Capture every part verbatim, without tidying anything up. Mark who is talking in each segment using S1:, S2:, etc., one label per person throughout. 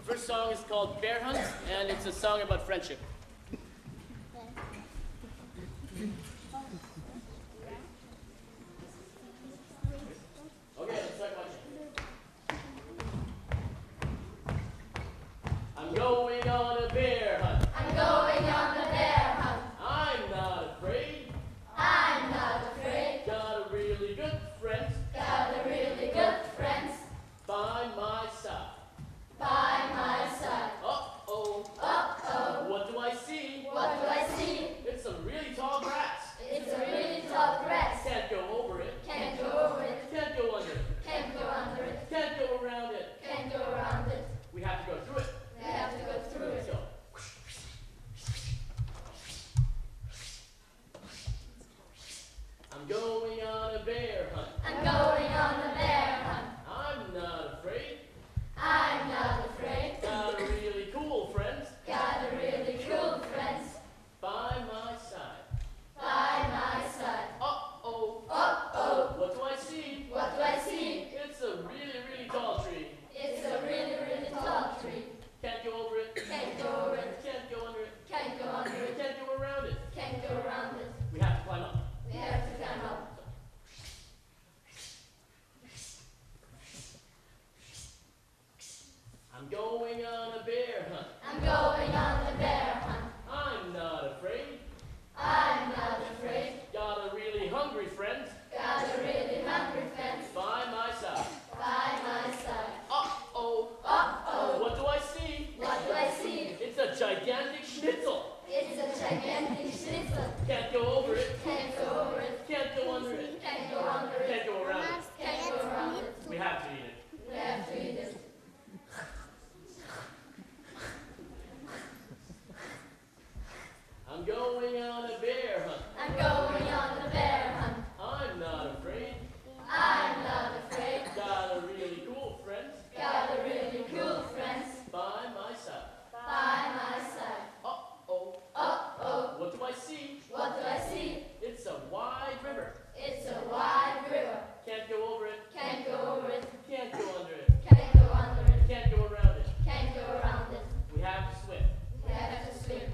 S1: The first song is called Bear Hunt, and it's a song about friendship. Okay, let's start watching. I'm going on a bear hunt.
S2: I'm going on a bear hunt.
S1: I'm not afraid.
S2: I'm not afraid.
S1: Got a really good friend
S2: Got a really good friend
S1: by my side.
S2: by my side.
S1: Uh-oh.
S2: Uh-oh.
S1: What do I see?
S2: What do I see?
S1: It's some really tall grass.
S2: It's a really tall grass.
S1: Can't go over it.
S2: Can't go over it.
S1: Can't go under it.
S2: Can't go under it.
S1: Can't go around it.
S2: Can't go around it.
S1: We have to go through it.
S2: We have to go through
S1: Let's
S2: it.
S1: go. I'm going on a bear hunt.
S2: I'm going on a bear hunt.
S1: I'm not afraid.
S2: I'm not afraid.
S1: Got a really cool friend
S2: Got a really cool friend
S1: by my side.
S2: by my side.
S1: Uh-oh.
S2: Uh-oh.
S1: What do I see?
S2: What do I see?
S1: It's a really, really tall tree.
S2: It's a really, really tall tree.
S1: Can't go over it.
S2: Can't go over it.
S1: Can't go under it.
S2: Can't go under it.
S1: Can't go around it.
S2: Can't go around it.
S1: We have to climb up.
S2: We have to climb up.
S1: I'm going on a bear hunt.
S2: I'm going on a bear hunt.
S1: I'm not afraid.
S2: I'm not afraid.
S1: Got a really hungry friend
S2: Got a really hungry friend
S1: by my side.
S2: by my side.
S1: Uh-oh.
S2: Uh-oh.
S1: What do I see?
S2: What do I see?
S1: It's a gigantic schnitzel.
S2: It's a gigantic schnitzel.
S1: Can't go over it.
S2: Can't go over it.
S1: Can't go under it.
S2: Can't go under it.
S1: Can't go around it.
S2: Can't go around it.
S1: We have to eat it.
S2: We have to eat it.
S1: I'm going on a bear hunt.
S2: I'm going on a bear hunt.
S1: I'm not afraid.
S2: I'm not afraid.
S1: Got a really cool friend
S2: Got a really cool friend
S1: by my side.
S2: by my side.
S1: Uh-oh.
S2: Uh-oh.
S1: What do I see?
S2: What do I see?
S1: It's a wide river.
S2: It's a wide river.
S1: Can't go over it.
S2: Can't go over it.
S1: Can't go under it.
S2: Can't go under it.
S1: Can't go around it.
S2: Can't go around it.
S1: We have to swim.
S2: We have to swim.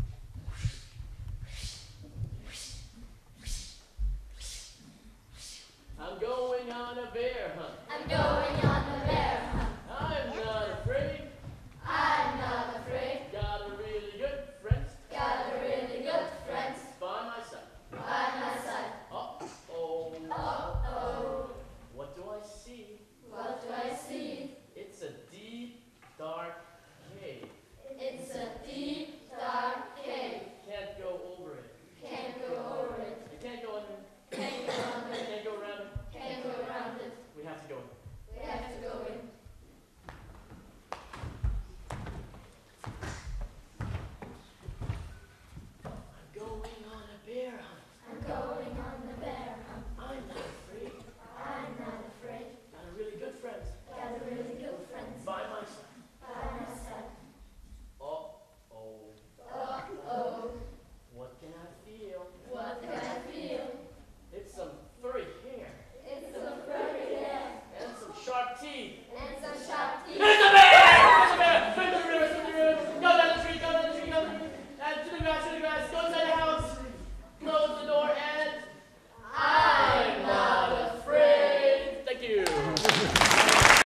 S1: I'm going on a bear hunt.
S2: I'm going on a bear hunt.
S1: I'm not afraid.
S2: I'm not afraid.
S1: Got a really good friend
S2: Got a really good friend
S1: by my side.
S2: by my side.
S1: Uh-oh.
S2: Uh-oh.
S1: What do I see?
S2: What do I see?
S1: It's a deep, dark cave.
S2: It's a deep, dark cave.
S1: Can't go over it.
S2: Can't go over it.
S1: I can't go under it.
S2: Can't go under it.
S1: Can't go around it.
S2: Can't go around it.
S1: We have to go in.
S2: We have to go in.
S1: I'm going on a bear hunt.
S2: I'm going on a bear hunt.
S1: I'm not afraid.
S2: I'm not afraid.
S1: Got a really good friend
S2: Got a really good friend
S1: by my side.
S2: by my side.
S1: Uh-oh.
S2: Uh-oh.
S1: What can I feel?
S2: What can I feel?
S1: It's some furry hair
S2: It's a furry hair
S1: and some sharp teeth.
S2: and some sharp teeth.
S1: It's a